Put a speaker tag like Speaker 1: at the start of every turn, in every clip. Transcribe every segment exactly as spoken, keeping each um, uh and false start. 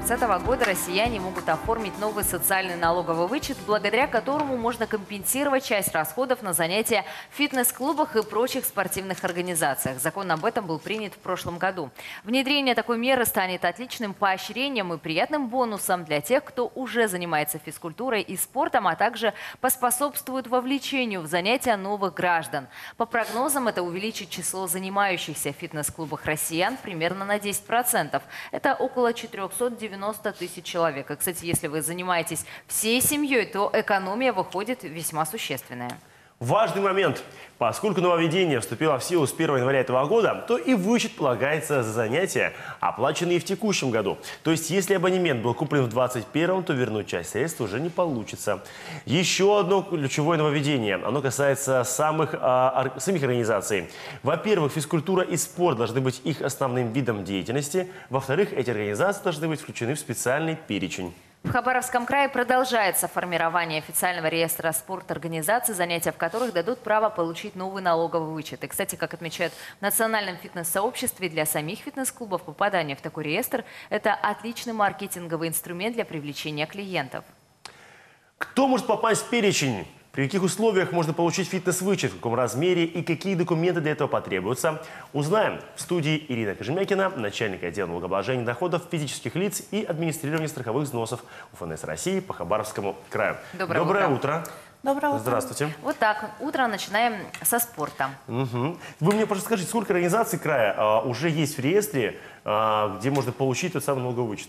Speaker 1: двадцатого года россияне могут оформить новый социальный налоговый вычет, благодаря которому можно компенсировать часть расходов на занятия в фитнес-клубах и прочих спортивных организациях. Закон об этом был принят в прошлом году. Внедрение такой меры станет отличным поощрением и приятным бонусом для тех, кто уже занимается физкультурой и спортом, а также поспособствует вовлечению в занятия новых граждан. По прогнозам, это увеличит число занимающихся в фитнес-клубах россиян примерно на десять процентов. Это около четырёхсот девяноста тысяч человек. И, кстати, если вы занимаетесь всей семьей, то экономия выходит весьма существенная.
Speaker 2: Важный момент. Поскольку нововведение вступило в силу с первого января этого года, то и вычет полагается за занятия, оплаченные в текущем году. То есть, если абонемент был куплен в двадцать первом, то вернуть часть средств уже не получится. Еще одно ключевое нововведение. Оно касается самых, а, самих организаций. Во-первых, физкультура и спорт должны быть их основным видом деятельности. Во-вторых, эти организации должны быть включены в специальный перечень.
Speaker 1: В Хабаровском крае продолжается формирование официального реестра спорторганизаций, занятия в которых дадут право получить новый налоговый вычет. И, кстати, как отмечают в национальном фитнес-сообществе, для самих фитнес-клубов попадание в такой реестр – это отличный маркетинговый инструмент для привлечения клиентов.
Speaker 2: Кто может попасть в перечень? При каких условиях можно получить фитнес-вычет, в каком размере и какие документы для этого потребуются, узнаем. В студии Ирина Кожемякина, начальник отдела налогообложения доходов физических лиц и администрирования страховых взносов УФНС России по Хабаровскому краю.
Speaker 1: Доброе,
Speaker 2: Доброе
Speaker 1: утро.
Speaker 2: утро.
Speaker 3: Доброе утро.
Speaker 2: Здравствуйте.
Speaker 1: Вот так. Утро начинаем со спорта.
Speaker 2: Угу. Вы мне, пожалуйста, скажите, сколько организаций края а, уже есть в реестре, а, где можно получить тот самый налоговый вычет?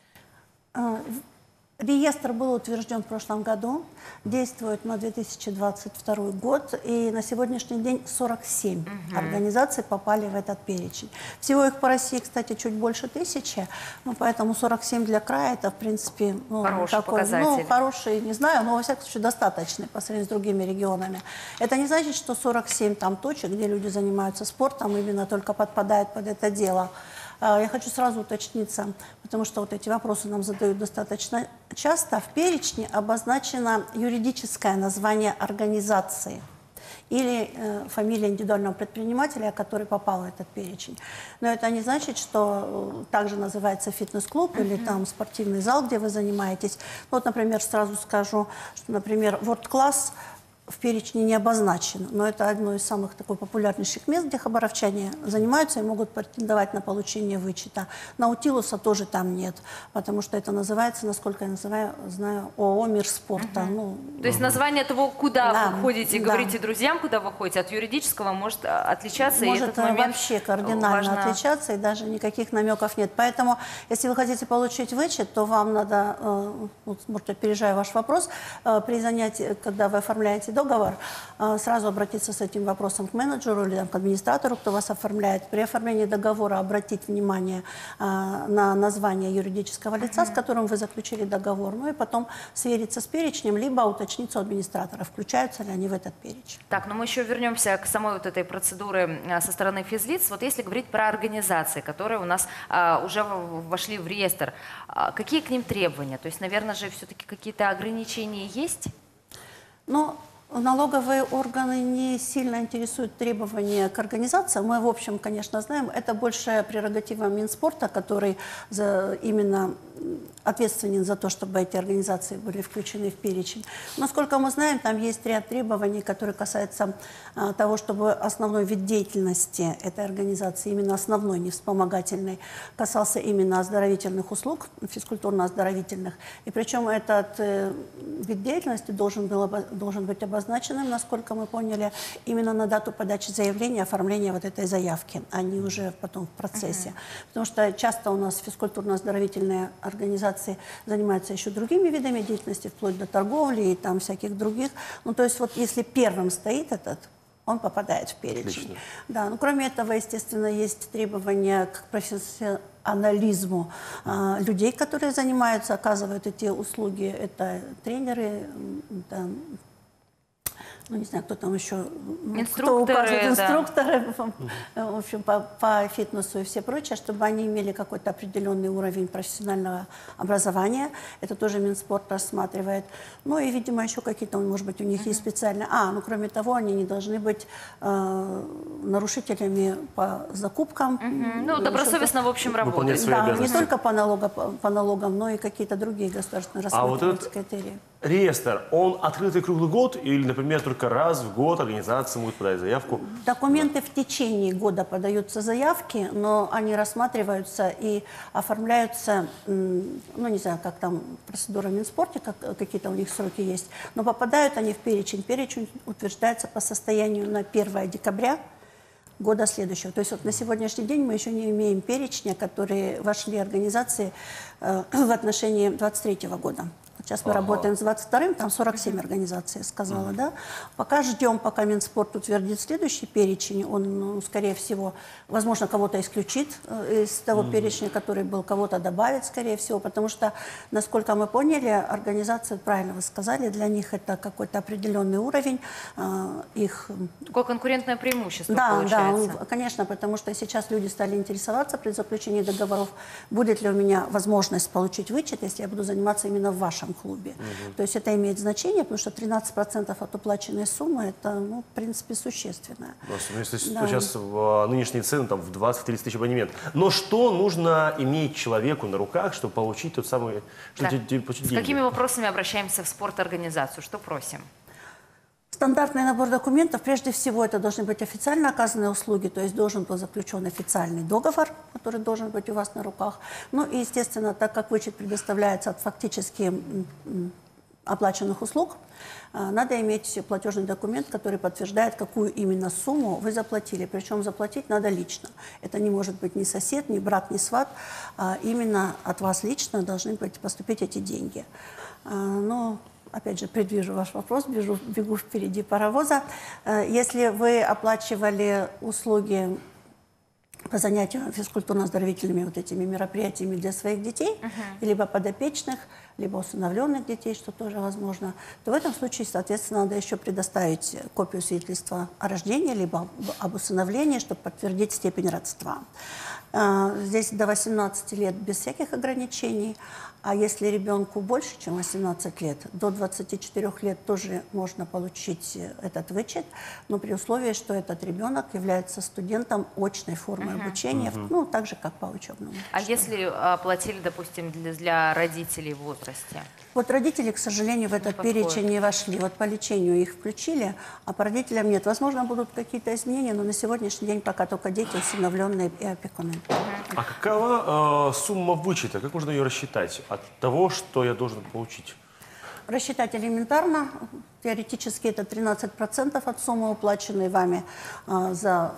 Speaker 3: Реестр был утвержден в прошлом году, действует на две тысячи двадцать второй год, и на сегодняшний день сорок семь угу. организаций попали в этот перечень. Всего их по России, кстати, чуть больше тысячи, ну, поэтому сорок семь для края это, в принципе, ну,
Speaker 1: хороший
Speaker 3: такой,
Speaker 1: показатель.
Speaker 3: Ну, хороший, не знаю, но, во всяком случае, достаточный по сравнению с другими регионами. Это не значит, что сорок семь там точек, где люди занимаются спортом, именно только подпадают под это дело. Я хочу сразу уточниться, потому что вот эти вопросы нам задают достаточно часто. В перечне обозначено юридическое название организации или э, фамилия индивидуального предпринимателя, который попал в этот перечень. Но это не значит, что э, также называется фитнес-клуб uh-huh. или там спортивный зал, где вы занимаетесь. Вот, например, сразу скажу, что, например, World Class в перечне не обозначено, но это одно из самых такой популярнейших мест, где хабаровчане занимаются и могут претендовать на получение вычета. Наутилуса тоже там нет, потому что это называется, насколько я называю, знаю, ООО «Мир спорта». Угу. Ну,
Speaker 1: То есть название того, куда да, вы ходите,
Speaker 3: да.
Speaker 1: говорите друзьям, куда вы ходите, от юридического может отличаться.
Speaker 3: Может
Speaker 1: и этот момент
Speaker 3: вообще кардинально
Speaker 1: важно...
Speaker 3: отличаться, и даже никаких намеков нет. Поэтому, если вы хотите получить вычет, то вам надо, э, вот, может, опережая ваш вопрос, э, при занятии, когда вы оформляете договор, сразу обратиться с этим вопросом к менеджеру или там, к администратору, кто вас оформляет. При оформлении договора обратить внимание а, на название юридического лица, uh-huh. с которым вы заключили договор, ну и потом свериться с перечнем, либо уточниться у администратора, включаются ли они в этот перечень.
Speaker 1: Так, но мы еще вернемся к самой вот этой процедуре со стороны физлиц. Вот если говорить про организации, которые у нас а, уже вошли в реестр, а, какие к ним требования? То есть, наверное же, все-таки какие-то ограничения есть? Ну,
Speaker 3: налоговые органы не сильно интересуют требования к организациям. Мы, в общем, конечно, знаем, это больше прерогатива Минспорта, который за, именно ответственен за то, чтобы эти организации были включены в перечень. Насколько мы знаем, там есть ряд требований, которые касаются а, того, чтобы основной вид деятельности этой организации, именно основной, не вспомогательной, касался именно оздоровительных услуг, физкультурно-оздоровительных. И причем этот э, вид деятельности должен, был, должен быть обозначенным, насколько мы поняли, именно на дату подачи заявления, оформления вот этой заявки, а не уже потом в процессе. Uh-huh. Потому что часто у нас физкультурно-оздоровительные организации занимаются еще другими видами деятельности, вплоть до торговли и там всяких других. Ну, то есть вот если первым стоит этот, он попадает в перечень. Отлично. Да, ну, кроме этого, естественно, есть требования к профессионализму а, людей, которые занимаются, оказывают эти услуги. Это тренеры, это ну, не знаю, кто там еще, ну,
Speaker 1: Инструкторы,
Speaker 3: кто указывает,
Speaker 1: да.
Speaker 3: инструкторы, в общем, по, по фитнесу и все прочее, чтобы они имели какой-то определенный уровень профессионального образования. Это тоже Минспорт рассматривает. Ну и, видимо, еще какие-то, может быть, у них есть специальные... А, ну, кроме того, они не должны быть э, нарушителями по закупкам.
Speaker 1: Мгм. Ну, добросовестно, в общем,
Speaker 2: Выполнять
Speaker 1: работать.
Speaker 2: свои
Speaker 3: Да, не
Speaker 2: обязанности.
Speaker 3: только по, налога, по налогам, но и какие-то другие государственные
Speaker 2: А вот
Speaker 3: рассматриваются
Speaker 2: этот
Speaker 3: критерии.
Speaker 2: реестр, он открытый круглый год или, например, только раз в год организации могут подать заявку?
Speaker 3: Документы в течение года подаются заявки, но они рассматриваются и оформляются, м, ну не знаю, как там процедура в Минспорте, как, какие-то у них сроки есть, но попадают они в перечень. Перечень утверждается по состоянию на первое декабря года следующего. То есть вот на сегодняшний день мы еще не имеем перечня, которые вошли организации э, в отношении двадцать третьего года. Сейчас мы
Speaker 2: Ага.
Speaker 3: работаем с двадцать вторым, там сорок семь организаций, я сказала, да. Пока ждем, пока Минспорт утвердит следующий перечень, он, ну, скорее всего, возможно, кого-то исключит э, из того перечня, который был, кого-то добавит, скорее всего, потому что, насколько мы поняли, организации, правильно вы сказали, для них это какой-то определенный уровень, э, их...
Speaker 1: Такое конкурентное преимущество
Speaker 3: Да,
Speaker 1: получается.
Speaker 3: да, конечно, потому что сейчас люди стали интересоваться при заключении договоров, будет ли у меня возможность получить вычет, если я буду заниматься именно в вашем клубе. Угу. То есть это имеет значение, потому что тринадцать процентов от уплаченной суммы, это, ну, в принципе, существенно.
Speaker 2: Ну, если
Speaker 3: Да.
Speaker 2: сейчас в, а, нынешние цены там, в двадцать-тридцать тысяч абонемент. Но что нужно иметь человеку на руках, чтобы получить тот самый...
Speaker 1: Да.
Speaker 2: Чтобы те- получить
Speaker 1: С
Speaker 2: деньги?
Speaker 1: какими вопросами обращаемся в спорторганизацию? Что просим?
Speaker 3: Стандартный набор документов, прежде всего, это должны быть официально оказанные услуги, то есть должен быть заключен официальный договор, который должен быть у вас на руках. Ну и, естественно, так как вычет предоставляется от фактически м, м, оплаченных услуг, а, надо иметь платежный документ, который подтверждает, какую именно сумму вы заплатили. Причем заплатить надо лично. Это не может быть ни сосед, ни брат, ни сват. А именно от вас лично должны быть поступить эти деньги. А, но опять же, предвижу ваш вопрос, бегу, бегу впереди паровоза. Э, Если вы оплачивали услуги по занятиям физкультурно-оздоровительными вот этими мероприятиями для своих детей, uh-huh. либо подопечных, либо усыновленных детей, что тоже возможно, то в этом случае, соответственно, надо еще предоставить копию свидетельства о рождении, либо об усыновлении, чтобы подтвердить степень родства. Здесь до восемнадцати лет без всяких ограничений, а если ребенку больше, чем восемнадцать лет, до двадцати четырёх лет тоже можно получить этот вычет, но при условии, что этот ребенок является студентом очной формы uh-huh. обучения, uh-huh. ну, так же, как по учебному.
Speaker 1: А если оплатили, допустим, для, для родителей в возрасте?
Speaker 3: Вот родители, к сожалению, в этот
Speaker 1: не
Speaker 3: перечень не вошли. Вот по лечению их включили, а по родителям нет. Возможно, будут какие-то изменения, но на сегодняшний день пока только дети, усыновленные и опекуны.
Speaker 2: А какова э, сумма вычета? Как можно ее рассчитать от того, что я должен получить?
Speaker 3: Рассчитать элементарно. Теоретически это тринадцать процентов от суммы, уплаченной вами а, за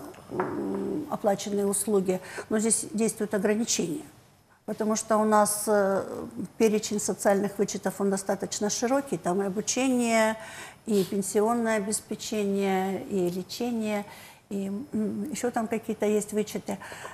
Speaker 3: м, оплаченные услуги. Но здесь действуют ограничения. Потому что у нас э, перечень социальных вычетов, он достаточно широкий. Там и обучение, и пенсионное обеспечение, и лечение, и м, еще там какие-то есть вычеты.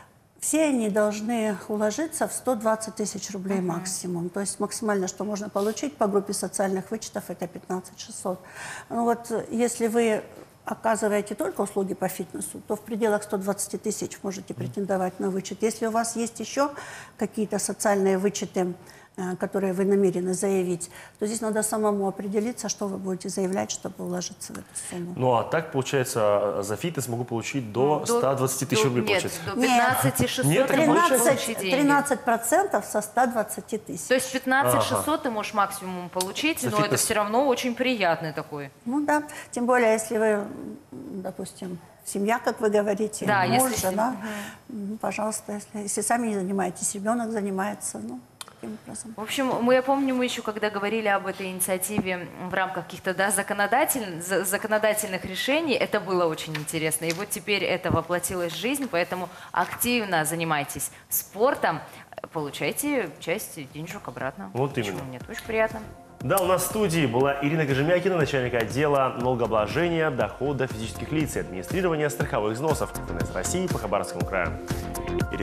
Speaker 3: Все они должны уложиться в сто двадцать тысяч рублей uh-huh. максимум. То есть максимально, что можно получить по группе социальных вычетов, это пятнадцать тысяч шестьсот. Ну вот, если вы оказываете только услуги по фитнесу, то в пределах ста двадцати тысяч можете претендовать на вычет. Если у вас есть еще какие-то социальные вычеты, которые вы намерены заявить, то здесь надо самому определиться, что вы будете заявлять, чтобы уложиться в эту сумму.
Speaker 2: Ну, а так, получается, за фитнес могу получить до ста двадцати тысяч
Speaker 1: до,
Speaker 2: рублей,
Speaker 1: нет,
Speaker 2: получается?
Speaker 1: до пятнадцати шестисот
Speaker 2: Нет,
Speaker 1: ты можешь
Speaker 2: тринадцать
Speaker 1: получить деньги.
Speaker 3: тринадцать процентов со ста двадцати тысяч.
Speaker 1: То есть пятнадцать тысяч шестьсот
Speaker 2: Ага.
Speaker 1: ты можешь максимум получить,
Speaker 2: За
Speaker 1: но это
Speaker 2: фитнес.
Speaker 1: все равно очень приятный такой.
Speaker 3: Ну да, тем более, если вы, допустим, семья, как вы говорите,
Speaker 1: Да,
Speaker 3: муж,
Speaker 1: если
Speaker 3: жена, ну, пожалуйста, если, если сами не занимаетесь, ребенок занимается, ну, таким образом.
Speaker 1: В общем, мы, я помню, мы еще когда говорили об этой инициативе в рамках каких-то да, законодатель, за- законодательных решений, это было очень интересно. И вот теперь это воплотилось в жизнь, поэтому активно занимайтесь спортом, получайте часть денежек обратно.
Speaker 2: Вот
Speaker 1: Почему
Speaker 2: именно.
Speaker 1: нет? Очень приятно.
Speaker 2: Да, у нас в студии была Ирина Кожемякина, начальник отдела налогообложения дохода физических лиц и администрирования страховых взносов ФНС России по Хабаровскому краю.